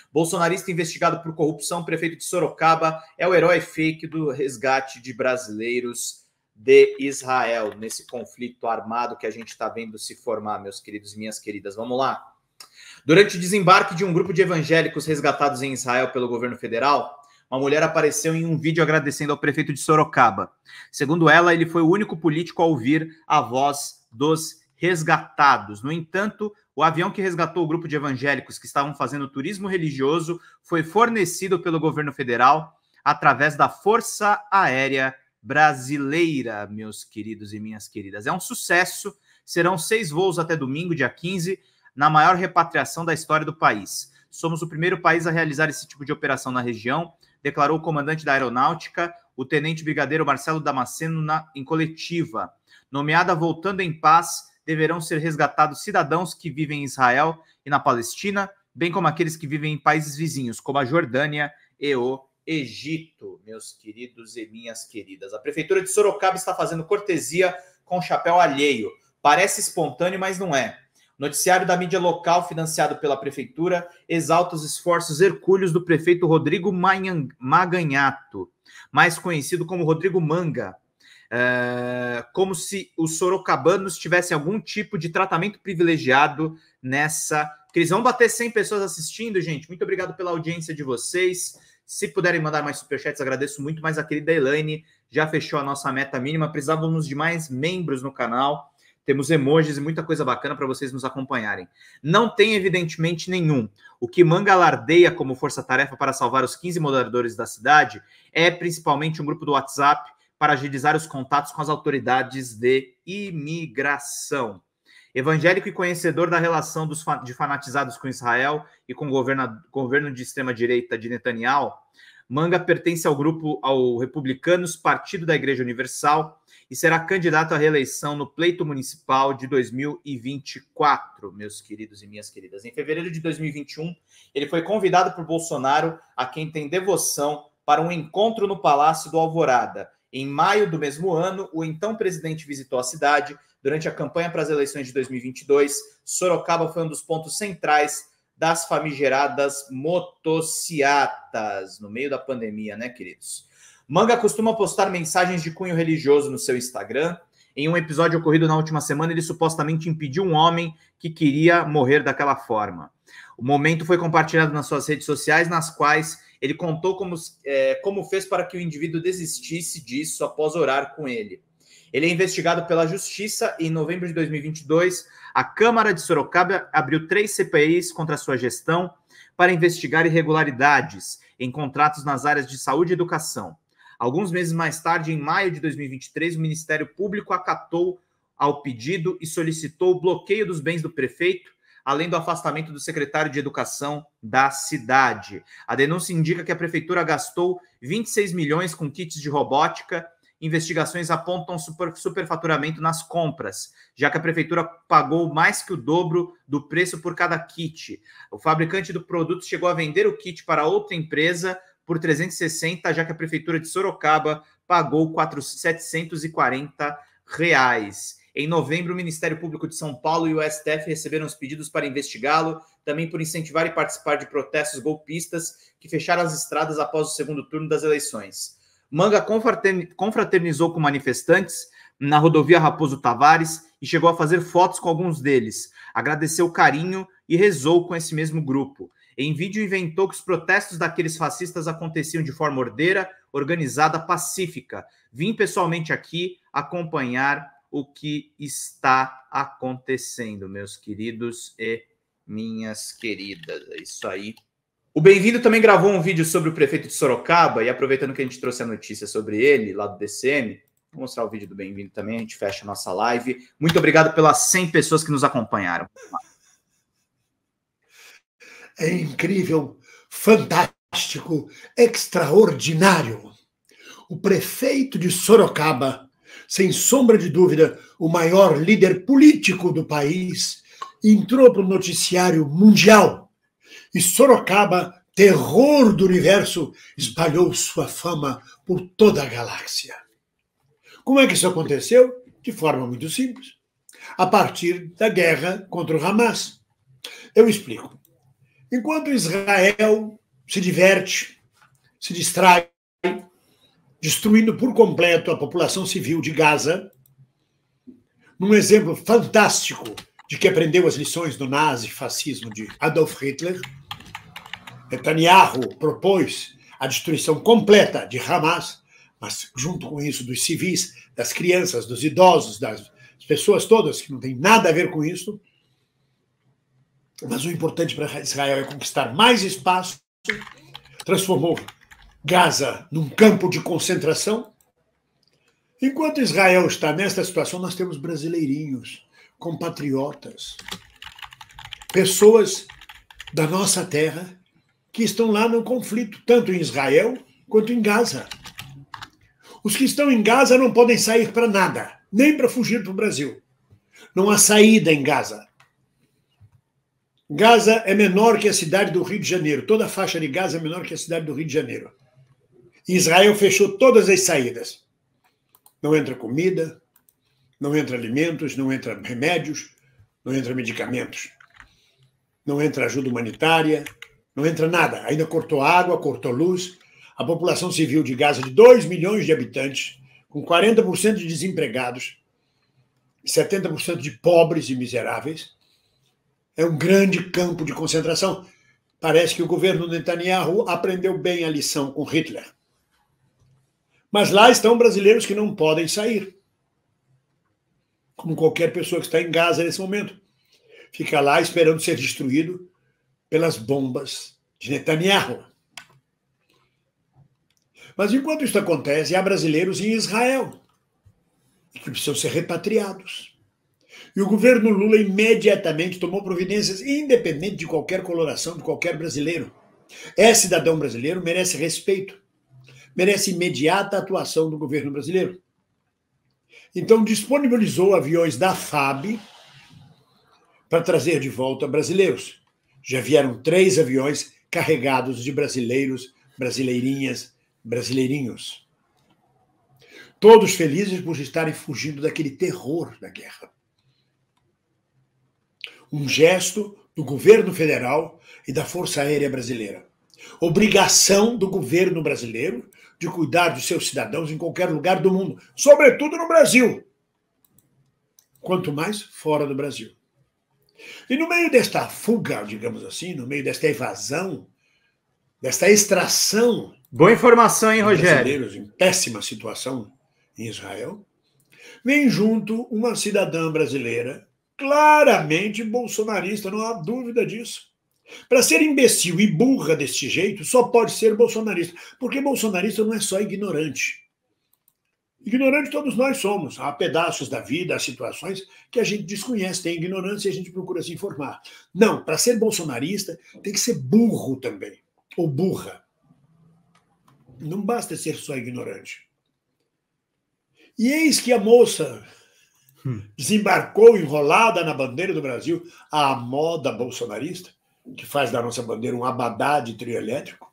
Bolsonarista investigado por corrupção, prefeito de Sorocaba, é o herói fake do resgate de brasileiros de Israel, nesse conflito armado que a gente está vendo se formar, meus queridos e minhas queridas. Vamos lá? Durante o desembarque de um grupo de evangélicos resgatados em Israel pelo governo federal, uma mulher apareceu em um vídeo agradecendo ao prefeito de Sorocaba. Segundo ela, ele foi o único político a ouvir a voz dos resgatados. No entanto, o avião que resgatou o grupo de evangélicos que estavam fazendo turismo religioso foi fornecido pelo governo federal através da Força Aérea Brasileira, meus queridos e minhas queridas. É um sucesso. Serão 6 voos até domingo, dia 15, na maior repatriação da história do país. Somos o primeiro país a realizar esse tipo de operação na região, declarou o comandante da Aeronáutica, o tenente brigadeiro Marcelo Damasceno, em coletiva. Nomeada Voltando em Paz, deverão ser resgatados cidadãos que vivem em Israel e na Palestina, bem como aqueles que vivem em países vizinhos, como a Jordânia e o Egito, meus queridos e minhas queridas. A Prefeitura de Sorocaba está fazendo cortesia com chapéu alheio. Parece espontâneo, mas não é. O noticiário da mídia local, financiado pela Prefeitura, exalta os esforços hercúleos do prefeito Rodrigo Maganhato, mais conhecido como Rodrigo Manga, como se os sorocabanos tivessem algum tipo de tratamento privilegiado nessa... Porque eles vão bater 100 pessoas assistindo, gente. Muito obrigado pela audiência de vocês. Se puderem mandar mais superchats, agradeço muito, mas a querida Elaine já fechou a nossa meta mínima. Precisávamos de mais membros no canal. Temos emojis e muita coisa bacana para vocês nos acompanharem. Não tem, evidentemente, nenhum. O que Manga alardeia como força-tarefa para salvar os 15 moderadores da cidade é principalmente um grupo do WhatsApp para agilizar os contatos com as autoridades de imigração. Evangélico e conhecedor da relação de fanatizados com Israel e com o governo de extrema-direita de Netanyahu, Manga pertence ao Republicanos, Partido da Igreja Universal, e será candidato à reeleição no pleito municipal de 2024, meus queridos e minhas queridas. Em fevereiro de 2021, ele foi convidado por Bolsonaro, a quem tem devoção, para um encontro no Palácio do Alvorada. Em maio do mesmo ano, o então presidente visitou a cidade. Durante a campanha para as eleições de 2022, Sorocaba foi um dos pontos centrais das famigeradas motociatas, no meio da pandemia, né, queridos? Manga costuma postar mensagens de cunho religioso no seu Instagram. Em um episódio ocorrido na última semana, ele supostamente impediu um homem que queria morrer daquela forma. O momento foi compartilhado nas suas redes sociais, nas quais ele contou como fez para que o indivíduo desistisse disso após orar com ele. Ele é investigado pela Justiça e, em novembro de 2022, a Câmara de Sorocaba abriu 3 CPIs contra a sua gestão para investigar irregularidades em contratos nas áreas de saúde e educação. Alguns meses mais tarde, em maio de 2023, o Ministério Público acatou ao pedido e solicitou o bloqueio dos bens do prefeito, além do afastamento do secretário de Educação da cidade. A denúncia indica que a prefeitura gastou 26 milhões com kits de robótica. Investigações apontam superfaturamento nas compras, já que a prefeitura pagou mais que o dobro do preço por cada kit. O fabricante do produto chegou a vender o kit para outra empresa por 360, já que a prefeitura de Sorocaba pagou R$740. Em novembro, o Ministério Público de São Paulo e o STF receberam os pedidos para investigá-lo, também por incentivar e participar de protestos golpistas que fecharam as estradas após o segundo turno das eleições. Manga confraternizou com manifestantes na rodovia Raposo Tavares e chegou a fazer fotos com alguns deles. Agradeceu o carinho e rezou com esse mesmo grupo. Em vídeo, inventou que os protestos daqueles fascistas aconteciam de forma ordeira, organizada, pacífica. Vim pessoalmente aqui acompanhar o que está acontecendo, meus queridos e minhas queridas. É isso aí. O Bem-vindo também gravou um vídeo sobre o prefeito de Sorocaba, e aproveitando que a gente trouxe a notícia sobre ele, lá do DCM, vou mostrar o vídeo do Bem-vindo também, a gente fecha a nossa live. Muito obrigado pelas 100 pessoas que nos acompanharam. É incrível, fantástico, extraordinário. O prefeito de Sorocaba, sem sombra de dúvida, o maior líder político do país, entrou para o noticiário mundial. E Sorocaba, terror do universo, espalhou sua fama por toda a galáxia. Como é que isso aconteceu? De forma muito simples. A partir da guerra contra o Hamas. Eu explico. Enquanto Israel se diverte, se distrai, destruindo por completo a população civil de Gaza, num exemplo fantástico de que aprendeu as lições do nazifascismo de Adolf Hitler, Netanyahu propôs a destruição completa de Hamas, mas junto com isso dos civis, das crianças, dos idosos, das pessoas todas que não têm nada a ver com isso. Mas o importante para Israel é conquistar mais espaço, transformou Gaza num campo de concentração. Enquanto Israel está nesta situação, nós temos brasileirinhos, compatriotas, pessoas da nossa terra que estão lá no conflito, tanto em Israel quanto em Gaza. Os que estão em Gaza não podem sair para nada, nem para fugir para o Brasil. Não há saída em Gaza. Gaza é menor que a cidade do Rio de Janeiro. Toda a faixa de Gaza é menor que a cidade do Rio de Janeiro. Israel fechou todas as saídas. Não entra comida, não entra alimentos, não entra remédios, não entra medicamentos, não entra ajuda humanitária, não entra nada. Ainda cortou água, cortou luz. A população civil de Gaza, de 2 milhões de habitantes, com 40% de desempregados, 70% de pobres e miseráveis, é um grande campo de concentração. Parece que o governo Netanyahu aprendeu bem a lição com Hitler. Mas lá estão brasileiros que não podem sair. Como qualquer pessoa que está em Gaza nesse momento. Fica lá esperando ser destruído pelas bombas de Netanyahu. Mas enquanto isso acontece, há brasileiros em Israel que precisam ser repatriados. E o governo Lula imediatamente tomou providências, independente de qualquer coloração de qualquer brasileiro. É cidadão brasileiro, merece respeito, merece imediata atuação do governo brasileiro. Então disponibilizou aviões da FAB para trazer de volta brasileiros. Já vieram 3 aviões carregados de brasileiros, brasileirinhas, brasileirinhos. Todos felizes por estarem fugindo daquele terror da guerra. Um gesto do governo federal e da Força Aérea Brasileira. Obrigação do governo brasileiro de cuidar dos seus cidadãos em qualquer lugar do mundo, sobretudo no Brasil. Quanto mais fora do Brasil. E no meio desta fuga, digamos assim, no meio desta evasão, desta extração... Boa informação, hein, Rogério? Brasileiros em péssima situação em Israel, vem junto uma cidadã brasileira claramente bolsonarista, não há dúvida disso. Para ser imbecil e burra deste jeito, só pode ser bolsonarista, porque bolsonarista não é só ignorante. Ignorante todos nós somos. Há pedaços da vida, há situações que a gente desconhece, tem ignorância e a gente procura se informar. Não, para ser bolsonarista tem que ser burro também, ou burra. Não basta ser só ignorante. E eis que a moça desembarcou enrolada na bandeira do Brasil, à moda bolsonarista, que faz da nossa bandeira um abadá de trio elétrico,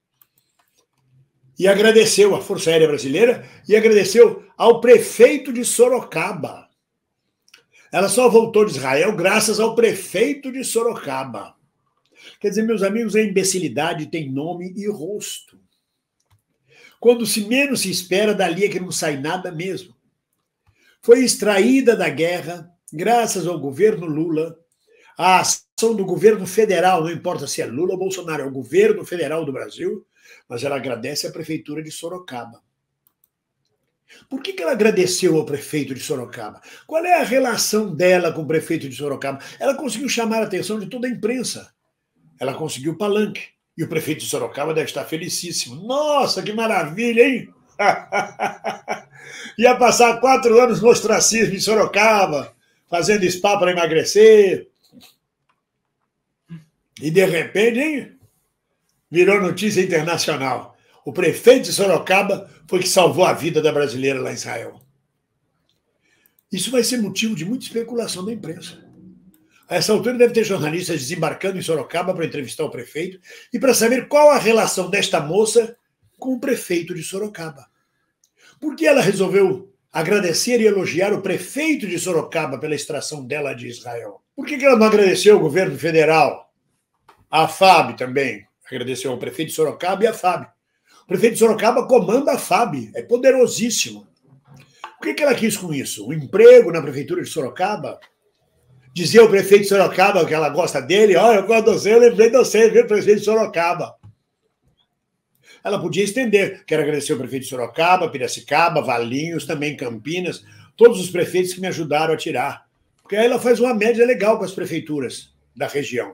e agradeceu à Força Aérea Brasileira e agradeceu ao prefeito de Sorocaba. Ela só voltou de Israel graças ao prefeito de Sorocaba. Quer dizer, meus amigos, a imbecilidade tem nome e rosto. Quando se menos se espera, dali é que não sai nada mesmo. Foi extraída da guerra, graças ao governo Lula, a ação do governo federal, não importa se é Lula ou Bolsonaro, é o governo federal do Brasil, mas ela agradece à prefeitura de Sorocaba. Por que ela agradeceu ao prefeito de Sorocaba? Qual é a relação dela com o prefeito de Sorocaba? Ela conseguiu chamar a atenção de toda a imprensa. Ela conseguiu palanque. E o prefeito de Sorocaba deve estar felicíssimo. Nossa, que maravilha, hein? Ia passar 4 anos no ostracismo em Sorocaba, fazendo spa para emagrecer. E, de repente, hein, virou notícia internacional. O prefeito de Sorocaba foi que salvou a vida da brasileira lá em Israel. Isso vai ser motivo de muita especulação da imprensa. A essa altura deve ter jornalistas desembarcando em Sorocaba para entrevistar o prefeito e para saber qual a relação desta moça com o prefeito de Sorocaba. Por que ela resolveu agradecer e elogiar o prefeito de Sorocaba pela extração dela de Israel? Por que ela não agradeceu o governo federal? A FAB também. Agradeceu ao prefeito de Sorocaba e a FAB. O prefeito de Sorocaba comanda a FAB. É poderosíssimo. O que ela quis com isso? Um emprego na prefeitura de Sorocaba? Dizia o prefeito de Sorocaba que ela gosta dele. Olha, eu gosto de você, eu lembrei de você, viu, prefeito de Sorocaba. Ela podia estender. Quero agradecer ao prefeito de Sorocaba, Piracicaba, Valinhos, também Campinas, todos os prefeitos que me ajudaram a tirar. Porque aí ela faz uma média legal com as prefeituras da região.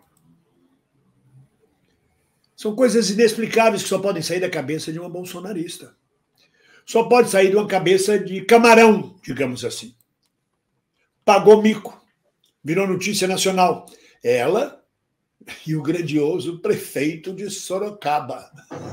São coisas inexplicáveis que só podem sair da cabeça de uma bolsonarista. Só pode sair de uma cabeça de camarão, digamos assim. Pagou mico. Virou notícia nacional. Ela e o grandioso prefeito de Sorocaba.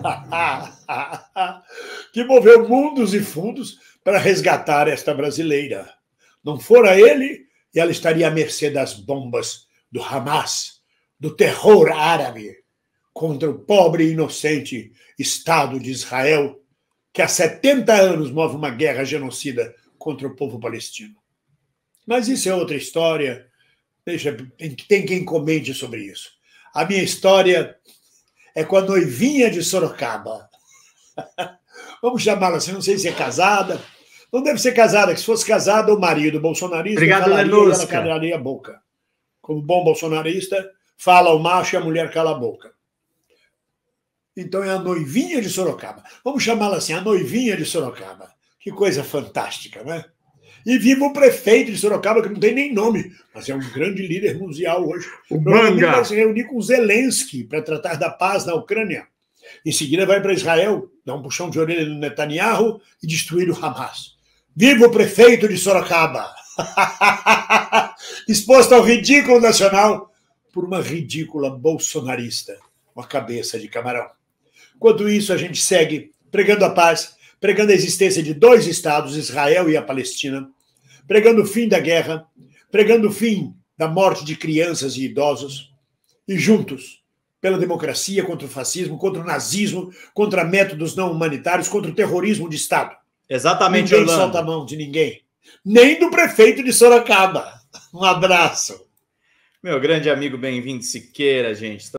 Que moveu mundos e fundos para resgatar esta brasileira. Não fora ele, e ela estaria à mercê das bombas do Hamas, do terror árabe, contra o pobre e inocente Estado de Israel, que há 70 anos move uma guerra genocida contra o povo palestino. Mas isso é outra história. Tem quem comente sobre isso. A minha história é com a noivinha de Sorocaba. Vamos chamá-la assim, não sei se é casada. Não deve ser casada, que se fosse casada, o marido bolsonarista falaria e ela calaria a boca. Como bom bolsonarista, fala o macho e a mulher cala a boca. Então é a noivinha de Sorocaba. Vamos chamá-la assim, a noivinha de Sorocaba. Que coisa fantástica, né? E viva o prefeito de Sorocaba, que não tem nem nome, mas é um grande líder mundial hoje. O Manga vai se reunir com Zelensky para tratar da paz na Ucrânia. Em seguida vai para Israel, dar um puxão de orelha no Netanyahu e destruir o Hamas. Viva o prefeito de Sorocaba! Exposto ao ridículo nacional por uma ridícula bolsonarista, uma cabeça de camarão. Enquanto isso, a gente segue pregando a paz, pregando a existência de 2 estados, Israel e a Palestina, pregando o fim da guerra, pregando o fim da morte de crianças e idosos, e juntos, pela democracia, contra o fascismo, contra o nazismo, contra métodos não humanitários, contra o terrorismo de Estado. Exatamente, ninguém Orlando. Solta a mão de ninguém, nem do prefeito de Sorocaba. Um abraço. Meu grande amigo Bem-vindo Siqueira, gente.